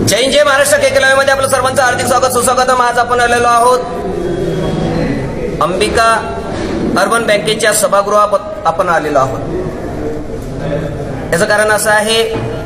जय महाराष्ट्र केके मध्ये आपलं सर्वांचं हार्दिक स्वागत सुस्वागतम। आज आपण आलेलो आहोत अंबिका अर्बन बँकेच्या सभागृहात आपण आलेलो आहोत। याचं कारण असं आहे,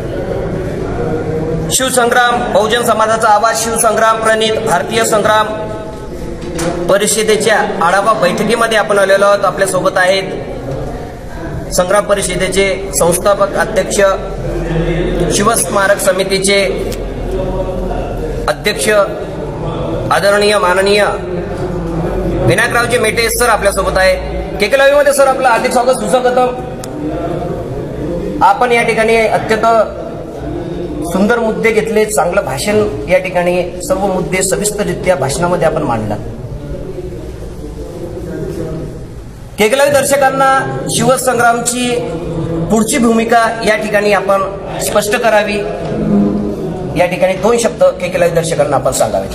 शिवसंग्राम बहुजन समाजाचा आवाज शिवसंग्राम प्रणित भारतीय संग्राम परिषदेच्या आढावा बैठकीमध्ये आपण आलेलो आहोत। आपल्या सोबत आहेत संग्राम परिषदेचे संस्थापक अध्यक्ष, शिवस्मारक समितीचे अध्यक्ष आदरणीय माननीय विनायकरावजी मेटे सर आपल्यासोबत आहे। केके लाईव्ह मध्ये सर आपलं हार्दिक स्वागत सुस्वागतम। आपण या ठिकाणी अत्यंत सुंदर मुद्दे घेतले, चांगलं भाषण या ठिकाणी सर्व मुद्दे सविस्तररित्या भाषणामध्ये आपण मांडला। केके लाईव्ह दर्शकांना शिवसंग्रामची पुढची भूमिका या ठिकाणी आपण स्पष्ट करावी, या ठिकाणी 2 शब्द केके लाईव्ह दर्शकांना आपण सांगावे।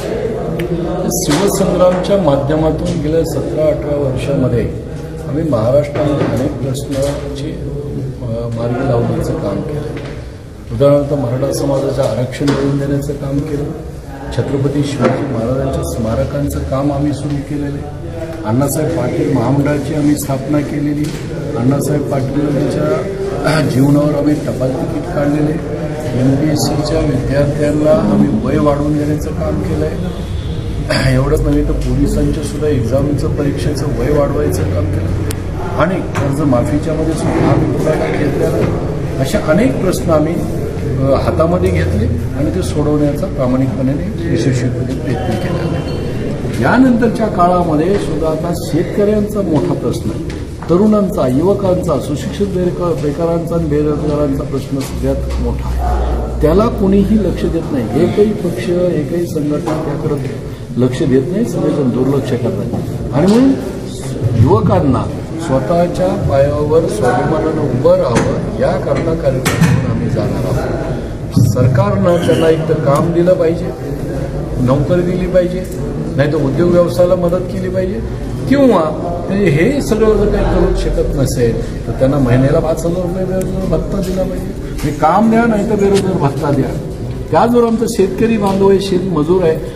शिवसंग्रामच्या माध्यमातून गेल्या 17-18 वर्षामध्ये आम्ही महाराष्ट्रामध्ये अनेक प्रश्नाची मार्गी लावण्याचं काम केलं। उदाहरणार्थ मराठा समाजाचं आरक्षण मिळवून देण्याचं काम केलं, छत्रपती शिवाजी महाराजांच्या स्मारकांचं काम आम्ही सुरू केलेले, अण्णासाहेब पाटील महामंडळाची आम्ही स्थापना केलेली, अण्णासाहेब पाटीलांच्या जीवनावर आम्ही टपाल तिकीट काढलेले, MPSCच्या विद्यार्थ्यांना आम्ही वय वाढवून देण्याचं काम केलं आहे। एवढंच नव्हे तर पोलिसांच्या सुद्धा एक्झामचं परीक्षेचं वय वाढवायचं काम केलं आणि कर्जमाफीच्यामध्ये सुद्धा आम्ही पुढाकार घेतलेला। अशा अनेक प्रश्न आम्ही हातामध्ये घेतले आणि ते सोडवण्याचा प्रामाणिकपणे यशस्वीपणे प्रयत्न केला। यानंतरच्या काळामध्ये सुद्धा आता शेतकऱ्यांचा मोठा प्रश्न आहे, तरुणांचा, युवकांचा, सुशिक्षित बेकारांचा आणि बेरोजगारांचा प्रश्न सगळ्यात मोठा आहे। त्याला कोणीही लक्ष देत नाही। एकही पक्ष, एकही संघटना त्याकडे लक्ष देत नाही, सगळेजण दुर्लक्ष करतात। आणि म्हणून युवकांना स्वतःच्या पायावर स्वाभिमानानं उभं राहावं याकरता कार्यक्रम आम्ही जाणार आहोत। सरकारनं त्यांना एक तर काम दिलं पाहिजे, नोकरी दिली पाहिजे, नाही तर उद्योग व्यवसायाला मदत केली पाहिजे, किंवा हे सगळं जर काही करू शकत नसेल तर त्यांना महिन्याला 5,000 रुपये बेरोजगार भत्ता दिला पाहिजे। मी काम द्या, नाही तर बेरोजगार भत्ता द्या। त्याचबरोबर आमचा शेतकरी बांधव आहे, शेतमजूर आहे,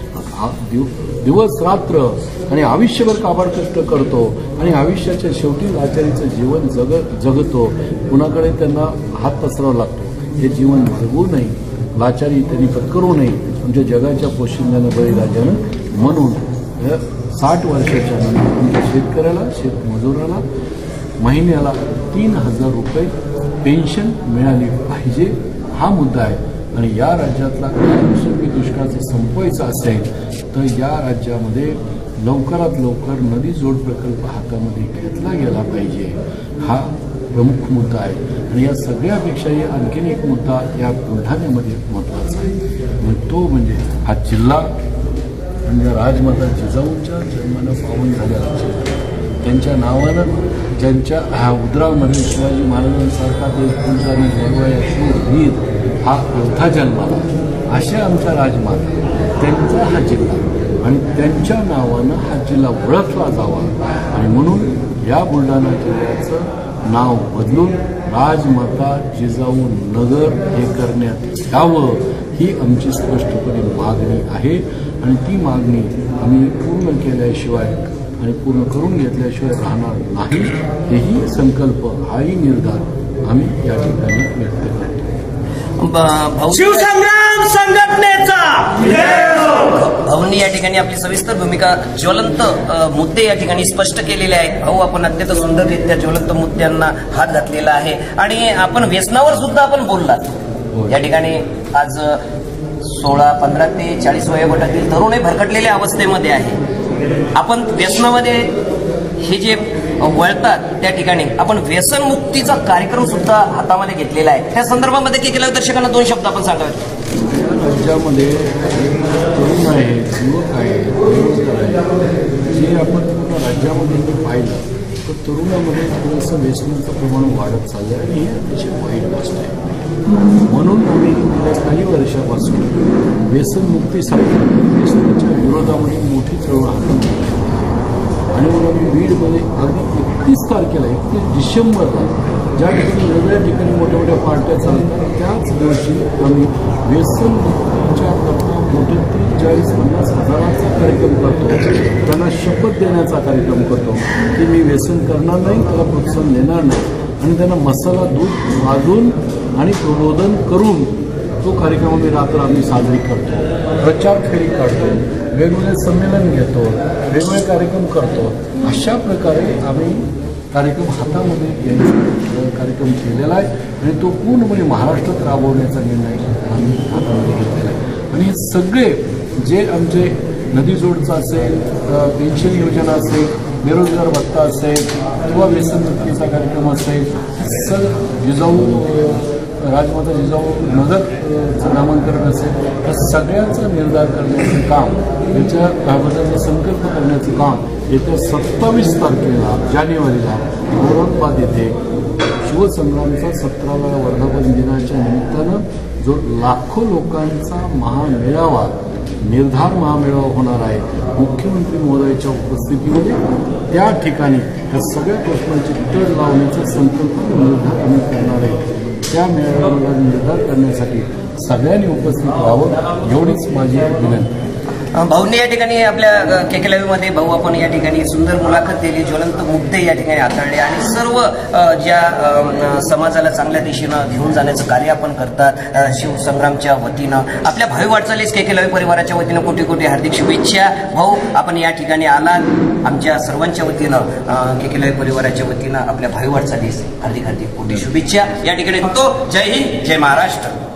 दिवस रात्र आणि आयुष्यभर काबाड कष्ट करतो आणि आयुष्याच्या शेवटी लाचारीचं जीवन जगतो, कुणाकडे त्यांना हात पसरावा लागतो। हे जीवन जगू नये, लाचारी त्यांनी पत्करू नये, आमच्या जगाच्या पोशिंद्यानं बळीराजानं। म्हणून 60 वर्षाच्या नंतर आमच्या शेतकऱ्याला, शेतमजुराला महिन्याला 3,000 रुपये पेन्शन मिळाली पाहिजे, हा मुद्दा आहे। आणि या राज्यातला कायमस्वरूपी दुष्काळाचं संपवायचं असेल तर या राज्यामध्ये लवकरात लवकर नदी जोड प्रकल्प हातामध्ये घेतला गेला पाहिजे, हा प्रमुख मुद्दा आहे। आणि या सगळ्यापेक्षाही आणखीन एक मुद्दा या बुलढाण्यामध्ये महत्त्वाचा आहे, तो म्हणजे हा जिल्हा म्हणजे राजमाता जिजाऊंच्या जन्मानं पावन झालेला जिल्हा, त्यांच्या नावानं ज्यांच्या उद्रावमध्ये शिवाजी महाराजांसारखा देशपुंजारी जगवाया शूरवीर हा योद्धा जन्माला, अशा आमच्या राजमाता, त्यांचा हा जिल्हा आणि त्यांच्या नावानं हा जिल्हा ओळखला जावा। आणि म्हणून या बुलढाणा जिल्ह्याचं नाव बदलून राजमाता जिजाऊ नगर हे करण्यात यावं, ही आमची स्पष्टपणे मागणी आहे। आणि ती मागणी आम्ही पूर्ण केल्याशिवाय आणि पूर्ण करून घेतल्याशिवाय राहणार नाही, हेही संकल्प, हाही निर्धार आम्ही या ठिकाणी व्यक्त करतो। शिवसंग्राम संघटनेचा भाऊंनी या ठिकाणी आपली सविस्तर भूमिका, ज्वलंत मुद्दे या ठिकाणी स्पष्ट केलेले आहेत। भाऊ आपण अत्यंत सुंदररित्या ज्वलंत मुद्द्यांना हात घातलेला आहे आणि आपण व्यसनावर सुद्धा आपण बोललात। या ठिकाणी आज 16, 15 ते 40 वयोगटातील तरुणही भरकटलेल्या अवस्थेमध्ये आहे। आपण व्यसनामध्ये हे जे वळतात त्या ठिकाणी आपण व्यसनमुक्तीचा कार्यक्रम सुद्धा हातामध्ये घेतलेला आहे। त्या संदर्भामध्ये केके लाईव्ह दर्शकांना 2 शब्द आपण सांगावे। राज्यामध्ये तरुण आहे, युवक आहे, बेरोजगार आहे, जे आपण पूर्ण राज्यामध्ये पाहिलं तर तरुणामध्ये थोडंसं व्यसनाचं प्रमाण वाढत चाललं आणि ही अतिशय वाईट गोष्ट आहे। म्हणून आम्ही गेल्या काही वर्षापासून व्यसनमुक्तीसाठी, व्यसनाच्या विरोधामध्ये मोठी चळवळ हाती घेतली आणि मग आम्ही बीडमध्ये अगदी 31 तारखेला 31 डिसेंबरला ज्या ठिकाणी वेगळ्या ठिकाणी मोठ्या मोठ्या पार्ट्या चालतात त्याच दिवशी आम्ही व्यसनमुक्तीच्या कुठेतरी 40-50 हजाराचा कार्यक्रम करतो, त्यांना शपथ देण्याचा कार्यक्रम करतो की मी व्यसन करणार नाही, त्याला प्रोत्साहन देणार नाही, आणि त्यांना मसाला दूध वाजून आणि प्रबोधन करून तो कार्यक्रम आम्ही साजरी करतो, प्रचार फेरी काढतो, वेगवेगळे संमेलन घेतो, वेगवेगळे कार्यक्रम करतो. अशा प्रकारे आम्ही कार्यक्रम हातामध्ये घ्यायचा कार्यक्रम केलेला आहे आणि तो पूर्णपणे महाराष्ट्रात राबवण्याचा निर्णय आम्ही हातामध्ये घेतलेला आहे. आणि हे सगळे जे आमचे नदीजोडचा असेल, पेन्शन योजना असेल, बेरोजगार भत्ता असेल किंवा व्यसनमुक्तीचा कार्यक्रम असेल, जिजाऊ राजमाता जिजाऊ नगरचं नामांकन असेल, या सगळ्यांचा निर्धार करण्याचं काम, त्याच्या त्याबद्दलचा संकल्प करण्याचं काम येत्या 27 तारखेला जानेवारीला औरंगाबाद येथे शिवसंग्रामचा 17व्या वर्धापन दिनाच्या निमित्तानं जो लाखो लोकांचा महामेळावा, निर्धार महामेळावा होणार आहे मुख्यमंत्री महोदयाच्या उपस्थितीमध्ये, त्या ठिकाणी या सगळ्या प्रश्नांची तड लावण्याचा संकल्प निर्धार आम्ही करणार आहे. त्या मेळाव्याला निर्धार करण्यासाठी सगळ्यांनी उपस्थित राहावं एवढीच माझी विनंती. भाऊंनी या ठिकाणी आपल्या केकेलाईव्हमध्ये भाऊ आपण या ठिकाणी सुंदर मुलाखत दिली, ज्वलंत मुद्दे या ठिकाणी हाताळले आणि सर्व ज्या समाजाला चांगल्या दिशेनं घेऊन जाण्याचं कार्य आपण करतात शिवसंग्रामच्या वतीनं. आपल्या भावी वाटचालीस केकेलाईव्ह परिवाराच्या वतीनं कोटी कोटी हार्दिक शुभेच्छा. भाऊ आपण या ठिकाणी आलात, आमच्या सर्वांच्या वतीनं केकेलाईव्ह परिवाराच्या वतीनं आपल्या भावी वाटचालीस हार्दिक हार्दिक कोटी शुभेच्छा. या ठिकाणी जय हिंद, जय महाराष्ट्र.